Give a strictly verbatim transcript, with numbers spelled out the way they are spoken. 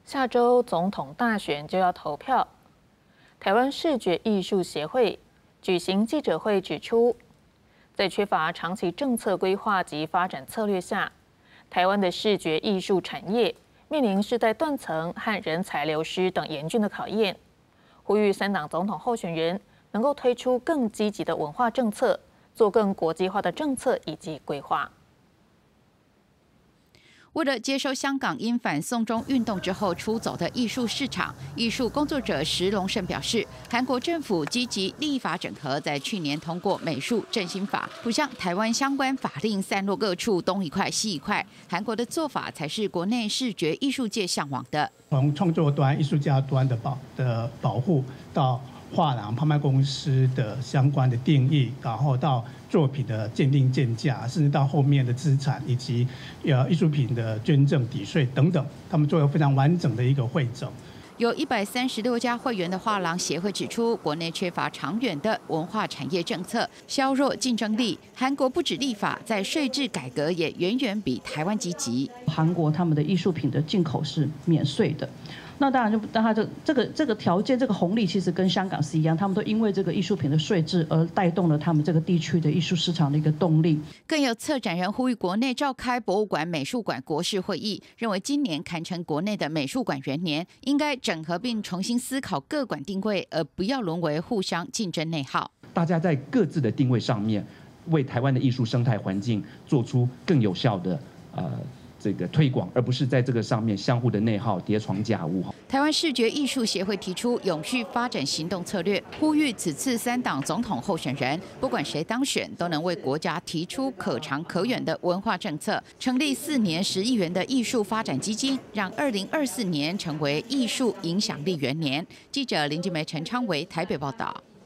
下周总统大选就要投票。台湾视觉艺术协会举行记者会指出，在缺乏长期政策规划及发展策略下，台湾的视觉艺术产业面临世代断层和人才流失等严峻的考验。呼吁三党总统候选人能够推出更积极的文化政策，做更国际化的政策以及规划。 为了接收香港因反送中运动之后出走的艺术市场，艺术工作者石龙胜表示，韩国政府积极立法整合，在去年通过美术振兴法，不像台湾相关法令散落各处，东一块西一块。韩国的做法才是国内视觉艺术界向往的。从创作端、艺术家端的保的保护到画廊、拍卖公司的相关的定义，然后到作品的鉴定鉴价，甚至到后面的资产以及呃艺术品的捐赠、抵税等等，他们做了非常完整的一个汇总。有一百三十六家会员的画廊协会指出，国内缺乏长远的文化产业政策，削弱竞争力。韩国不止立法，在税制改革也远远比台湾积极。 韩国他们的艺术品的进口是免税的。那当然就，但它这这个这个条件、这个红利，其实跟香港是一样，他们都因为这个艺术品的税制而带动了他们这个地区的艺术市场的一个动力。 更有策展人呼吁国内召开博物馆、美术馆国事会议，认为今年堪称国内的美术馆元年，应该整合并重新思考各馆定位，而不要沦为互相竞争内耗。 大家在各自的定位上面，为台湾的艺术生态环境做出更有效的呃。这个推广，而不是在这个上面相互的内耗、叠床架屋。 台湾视觉艺术协会提出永续发展行动策略，呼吁此次三党总统候选人，不管谁当选，都能为国家提出可长可远的文化政策，成立四年十亿元的艺术发展基金，让二零二四年成为艺术影响力元年。记者林静梅、陈昌维台北报道。